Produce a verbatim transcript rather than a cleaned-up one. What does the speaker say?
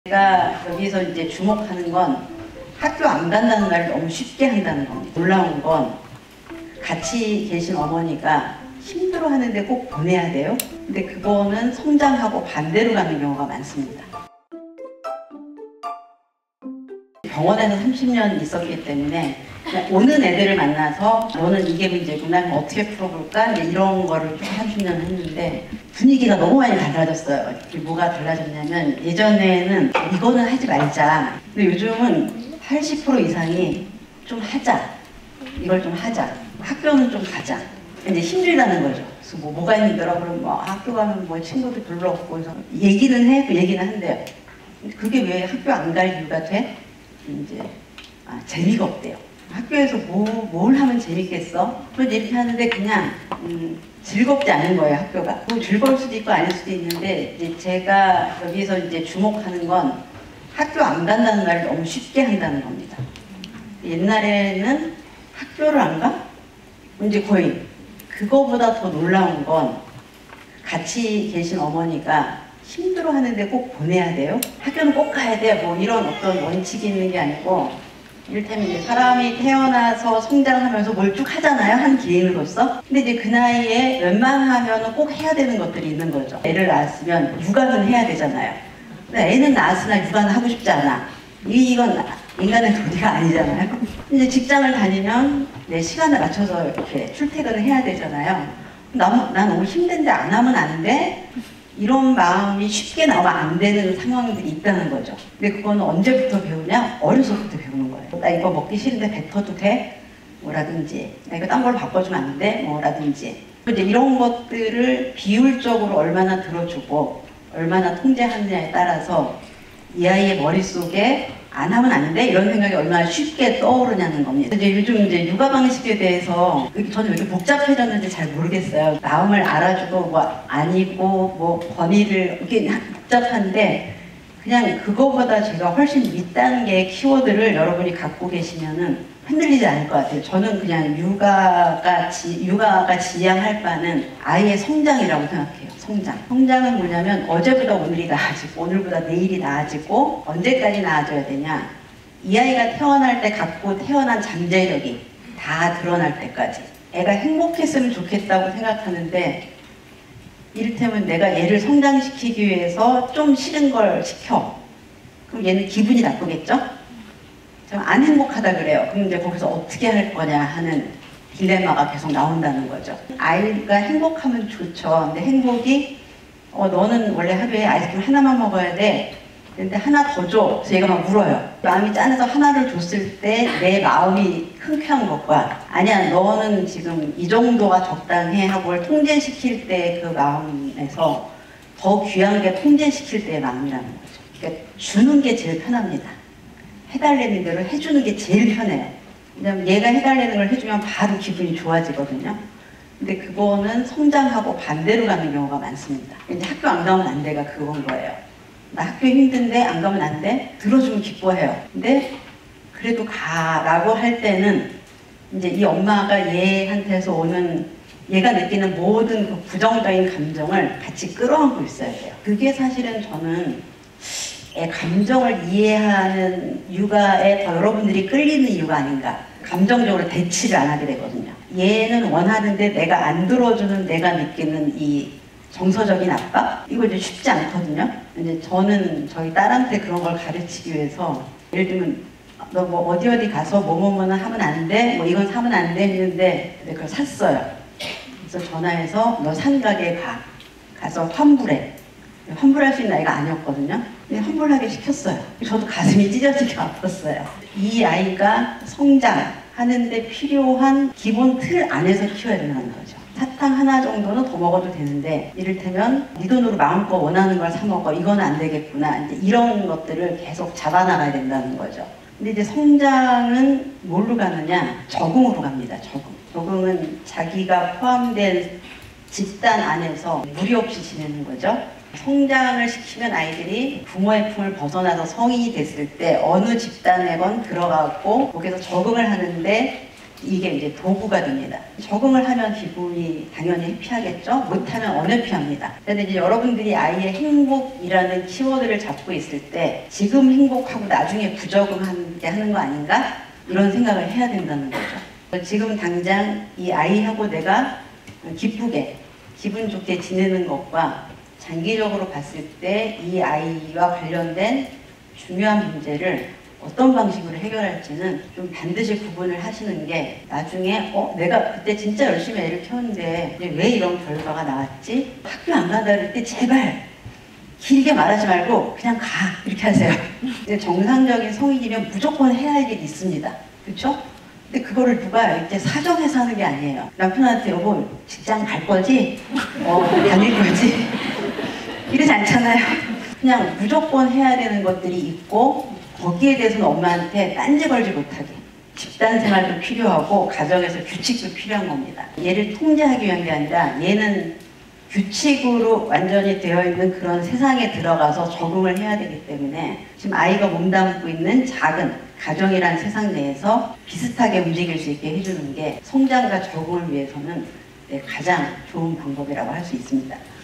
제가 여기서 이제 주목하는 건 학교 안 간다는 날 너무 쉽게 한다는 겁니다. 놀라운 건 같이 계신 어머니가 힘들어하는데 꼭 보내야 돼요. 근데 그거는 성장하고 반대로 가는 경우가 많습니다. 병원에서 삼십 년 있었기 때문에 오는 애들을 만나서 너는 이게 문제구나, 그럼 어떻게 풀어볼까, 이런 거를 좀 삼십 년 했는데 분위기가 너무 많이 달라졌어요. 뭐가 달라졌냐면 예전에는 이거는 하지 말자, 근데 요즘은 팔십 퍼센트 이상이 좀 하자, 이걸 좀 하자, 학교는 좀 가자. 이제 힘들다는 거죠. 그래서 뭐 뭐가 힘들어? 그럼 뭐 학교 가면 뭐 친구도 별로 없고, 그래서 얘기는 해, 그 얘기는 한대요. 그게 왜 학교 안 갈 이유가 돼? 이제 아, 재미가 없대요. 학교에서 뭐, 뭘 하면 재밌겠어? 그런 이렇게 하는데 그냥 음, 즐겁지 않은 거예요, 학교가. 뭐 즐거울 수도 있고 아닐 수도 있는데, 이제 제가 여기서 이제 주목하는 건 학교 안 간다는 날 너무 쉽게 한다는 겁니다. 옛날에는 학교를 안 가? 이제 거의 그거보다 더 놀라운 건 같이 계신 어머니가 힘들어하는데 꼭 보내야 돼요? 학교는 꼭 가야 돼요? 뭐 이런 어떤 원칙이 있는 게 아니고, 이를테면 이제 사람이 태어나서 성장하면서 뭘 쭉 하잖아요, 한 기인으로서. 근데 이제 그 나이에 웬만하면 꼭 해야 되는 것들이 있는 거죠. 애를 낳았으면 육아는 해야 되잖아요. 근데 애는 낳았으나 육아는 하고 싶지 않아. 이건 인간의 도리가 아니잖아요. 이제 직장을 다니면 내 시간을 맞춰서 이렇게 출퇴근을 해야 되잖아요. 난, 난 너무 힘든데 안 하면 안 돼? 이런 마음이 쉽게 나오면 안 되는 상황들이 있다는 거죠. 근데 그거는 언제부터 배우냐? 어려서부터 배우는 거예요. 나 이거 먹기 싫은데 뱉어도 돼? 뭐라든지. 나 이거 딴 걸로 바꿔주면 안 돼? 뭐라든지. 이제 이런 것들을 비율적으로 얼마나 들어주고 얼마나 통제하느냐에 따라서 이 아이의 머릿속에 안 하면 안 돼? 이런 생각이 얼마나 쉽게 떠오르냐는 겁니다. 이제 요즘 이제 육아 방식에 대해서 저는 왜 이렇게 복잡해졌는지 잘 모르겠어요. 마음을 알아주고 뭐 아니고 뭐 권위를 이렇게 복잡한데, 그냥 그거보다 제가 훨씬 밑단계의 키워드를 여러분이 갖고 계시면은 흔들리지 않을 것 같아요. 저는 그냥 육아가 지, 육아가 지향할 바는 아이의 성장이라고 생각해요. 성장. 성장은 뭐냐면 어제보다 오늘이 나아지고 오늘보다 내일이 나아지고, 언제까지 나아져야 되냐? 이 아이가 태어날 때 갖고 태어난 잠재력이 다 드러날 때까지. 애가 행복했으면 좋겠다고 생각하는데, 이를테면 내가 얘를 성장시키기 위해서 좀 싫은 걸 시켜. 그럼 얘는 기분이 나쁘겠죠? 안 행복하다 그래요. 그럼 이제 거기서 어떻게 할 거냐 하는 딜레마가 계속 나온다는 거죠. 아이가 행복하면 좋죠. 근데 행복이 어 너는 원래 하루에 아이스크림 하나만 먹어야 돼. 근데 하나 더 줘. 그래서 얘가 막 울어요. 마음이 짠해서 하나를 줬을 때 내 마음이 흔쾌한 것과, 아니야 너는 지금 이 정도가 적당해 하고 통제시킬 때 그 마음에서 더 귀한 게 통제시킬 때의 마음이라는 거죠. 그러니까 주는 게 제일 편합니다. 해달라는 대로 해주는 게 제일 편해요. 왜냐면 얘가 해달라는 걸 해주면 바로 기분이 좋아지거든요. 근데 그거는 성장하고 반대로 가는 경우가 많습니다. 이제 학교 안 가면 안 돼가 그건 거예요. 나 학교 힘든데 안 가면 안 돼? 들어주면 기뻐해요. 근데 그래도 가라고 할 때는 이제 이 엄마가 얘한테서 오는, 얘가 느끼는 모든 그 부정적인 감정을 같이 끌어안고 있어야 돼요. 그게 사실은 저는 애 감정을 이해하는 육아에 더 여러분들이 끌리는 이유가 아닌가. 감정적으로 대치를 안 하게 되거든요. 얘는 원하는데 내가 안 들어주는 내가 느끼는 이 정서적인 압박? 이거 이제 쉽지 않거든요. 이제 저는 저희 딸한테 그런 걸 가르치기 위해서, 예를 들면 너 뭐 어디 어디 가서 뭐뭐뭐는 하면 안 돼? 뭐 이건 사면 안 돼? 했는데 그걸 샀어요. 그래서 전화해서 너 산 가게에 가. 가서 환불해. 환불할 수 있는 아이가 아니었거든요. 근데 환불하게 시켰어요. 저도 가슴이 찢어지게 아팠어요. 이 아이가 성장하는데 필요한 기본 틀 안에서 키워야 된다는 거죠. 사탕 하나 정도는 더 먹어도 되는데, 이를테면 네 돈으로 마음껏 원하는 걸 사 먹어. 이건 안 되겠구나. 이제 이런 것들을 계속 잡아나가야 된다는 거죠. 근데 이제 성장은 뭘로 가느냐? 적응으로 갑니다. 적응. 적응은 자기가 포함된 집단 안에서 무리 없이 지내는 거죠. 성장을 시키면 아이들이 부모의 품을 벗어나서 성인이 됐을 때 어느 집단에건 들어가고 거기서 적응을 하는데 이게 이제 도구가 됩니다. 적응을 하면 기분이 당연히 해피하겠죠? 못하면 언해피합니다. 그런데 이제 여러분들이 아이의 행복이라는 키워드를 잡고 있을 때 지금 행복하고 나중에 부적응하게 하는 거 아닌가? 이런 생각을 해야 된다는 거죠. 지금 당장 이 아이하고 내가 기쁘게 기분 좋게 지내는 것과 장기적으로 봤을 때 이 아이와 관련된 중요한 문제를 어떤 방식으로 해결할지는 좀 반드시 구분을 하시는 게 나중에 어 내가 그때 진짜 열심히 애를 키웠는데 왜 이런 결과가 나왔지? 학교 안 간다 그럴 때 제발 길게 말하지 말고 그냥 가 이렇게 하세요. 정상적인 성인이면 무조건 해야 할 일이 있습니다. 그렇죠? 근데 그거를 누가 이렇게 사정해서 하는 게 아니에요. 남편한테 여보 직장 갈 거지? 어 다닐 거지? 이러지 않잖아요. 그냥 무조건 해야 되는 것들이 있고 거기에 대해서는 엄마한테 딴지 걸지 못하게 집단 생활도 필요하고 가정에서 규칙도 필요한 겁니다. 얘를 통제하기 위한 게 아니라 얘는 규칙으로 완전히 되어 있는 그런 세상에 들어가서 적응을 해야 되기 때문에 지금 아이가 몸담고 있는 작은 가정이라는 세상 내에서 비슷하게 움직일 수 있게 해주는 게 성장과 적응을 위해서는 가장 좋은 방법이라고 할 수 있습니다.